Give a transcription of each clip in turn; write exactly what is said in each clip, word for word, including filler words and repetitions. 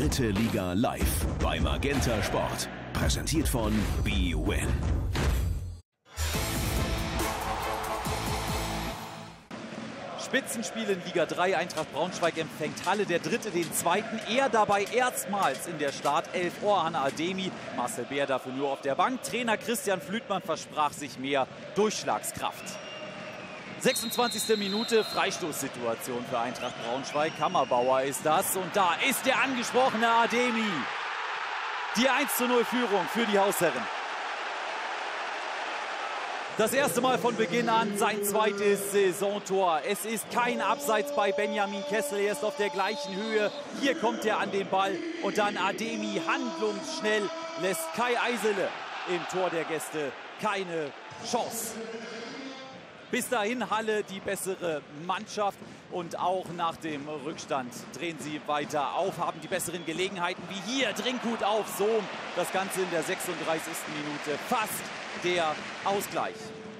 Dritte Liga live bei Magenta Sport. Präsentiert von bwin. Spitzenspiel in Liga drei. Eintracht Braunschweig empfängt Halle, der Dritte den Zweiten. Er dabei erstmals in der Startelf. Orhan Ademi, Marcel Beer dafür nur auf der Bank. Trainer Christian Flütmann versprach sich mehr Durchschlagskraft. sechsundzwanzigste Minute, Freistoßsituation für Eintracht Braunschweig. Kammerbauer ist das und da ist der angesprochene Ademi. Die eins zu null Führung für die Hausherren. Das erste Mal von Beginn an sein zweites Saisontor. Es ist kein Abseits bei Benjamin Kessel. Er ist auf der gleichen Höhe. Hier kommt er an den Ball. Und dann Ademi handlungsschnell lässt Kai Eisele im Tor der Gäste keine Chance. Bis dahin Halle die bessere Mannschaft. Und auch nach dem Rückstand drehen sie weiter auf, haben die besseren Gelegenheiten wie hier. Drinkgut auf Sohm. Das Ganze in der sechsunddreißigsten Minute. Fast der Ausgleich.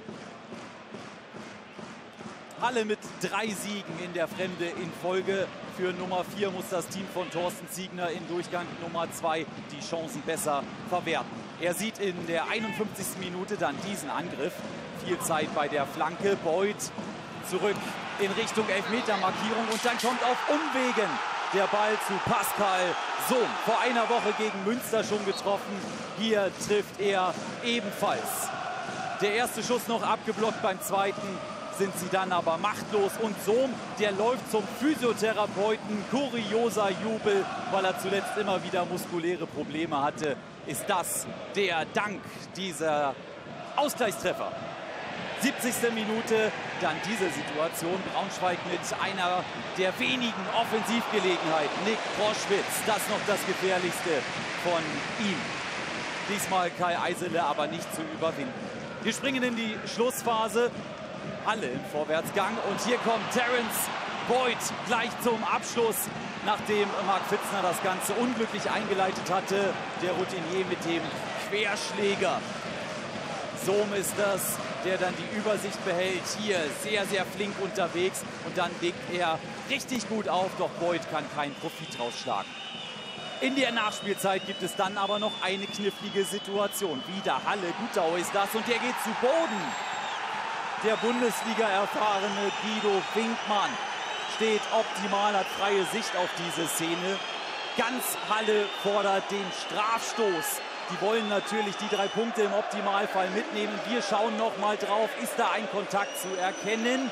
Halle mit drei Siegen in der Fremde in Folge. Für Nummer vier muss das Team von Thorsten Ziegner in Durchgang Nummer zwei die Chancen besser verwerten. Er sieht in der einundfünfzigsten Minute dann diesen Angriff. Viel Zeit bei der Flanke. Beuth zurück in Richtung Elfmetermarkierung und dann kommt auf Umwegen der Ball zu Pascal Sohm. Vor einer Woche gegen Münster schon getroffen. Hier trifft er ebenfalls. Der erste Schuss noch abgeblockt, beim zweiten sind sie dann aber machtlos. Und Sohm, der läuft zum Physiotherapeuten. Kurioser Jubel, weil er zuletzt immer wieder muskuläre Probleme hatte. Ist das der Dank dieser Ausgleichstreffer? siebzigste Minute, dann diese Situation. Braunschweig mit einer der wenigen Offensivgelegenheiten. Nick Proschwitz, das noch das Gefährlichste von ihm. Diesmal Kai Eisele aber nicht zu überwinden. Wir springen in die Schlussphase. Halle im Vorwärtsgang und hier kommt Terence Beuth gleich zum Abschluss, nachdem Marc Fitzner das Ganze unglücklich eingeleitet hatte. Der Routinier mit dem Querschläger. Sohm ist das, der dann die Übersicht behält. Hier sehr, sehr flink unterwegs und dann legt er richtig gut auf, doch Beuth kann keinen Profit rausschlagen. In der Nachspielzeit gibt es dann aber noch eine knifflige Situation. Wieder Halle, Gutau ist das und der geht zu Boden. Der Bundesliga-erfahrene Guido Winkmann steht optimal, hat freie Sicht auf diese Szene. Ganz Halle fordert den Strafstoß. Die wollen natürlich die drei Punkte im Optimalfall mitnehmen. Wir schauen noch mal drauf. Ist da ein Kontakt zu erkennen?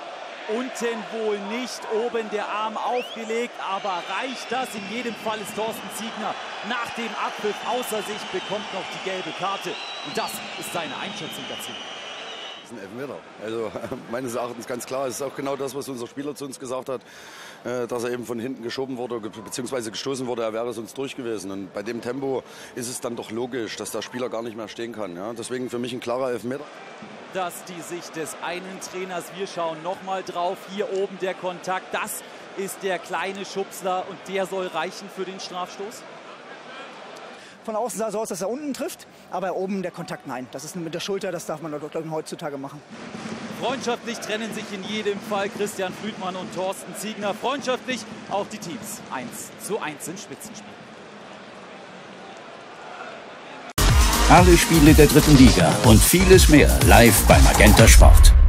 Unten wohl nicht. Oben der Arm aufgelegt. Aber reicht das? In jedem Fall ist Thorsten Ziegner nach dem Abpfiff außer sich, bekommt noch die gelbe Karte. Und das ist seine Einschätzung dazu. Das ist ein Elfmeter. Also meines Erachtens ganz klar. Es ist auch genau das, was unser Spieler zu uns gesagt hat, dass er eben von hinten geschoben wurde bzw. gestoßen wurde. Er wäre sonst durch gewesen. Und bei dem Tempo ist es dann doch logisch, dass der Spieler gar nicht mehr stehen kann. Ja? Deswegen für mich ein klarer Elfmeter. Das ist die Sicht des einen Trainers. Wir schauen noch mal drauf. Hier oben der Kontakt. Das ist der kleine Schubsler und der soll reichen für den Strafstoß. Von außen sah es so aus, dass er unten trifft, aber oben der Kontakt, nein. Das ist mit der Schulter, das darf man dort heutzutage machen. Freundschaftlich trennen sich in jedem Fall Christian Flütmann und Thorsten Ziegner. Freundschaftlich auch die Teams. eins zu eins im Spitzenspiel. Alle Spiele der dritten Liga und vieles mehr live bei Magenta Sport.